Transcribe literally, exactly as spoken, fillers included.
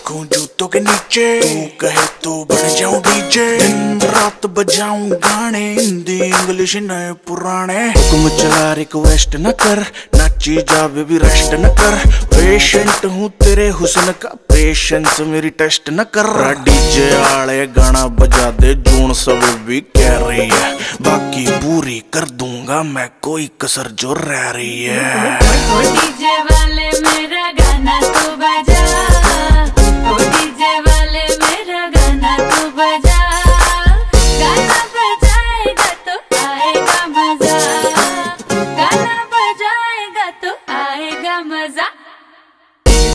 रखूं जूतों के नीचे, तू कहे तो बन जाऊं डीजे। दिन रात बजाऊं गाने, हिंदी इंग्लिश नए पुराने। हुक्म चला रिक्वेस्ट न कर, नाची जा बेबी रेस्ट न कर। पेशेंट हूँ तेरे हुस्न का, पेशेंस मेरी टेस्ट न कर। डीजे आले गाना बजा दे, जून सब भी कह रही है। बाकी पूरी कर दूंगा मैं, कोई कसर जो रह रही है। डीजे वाले मेरा गाना तो बजा।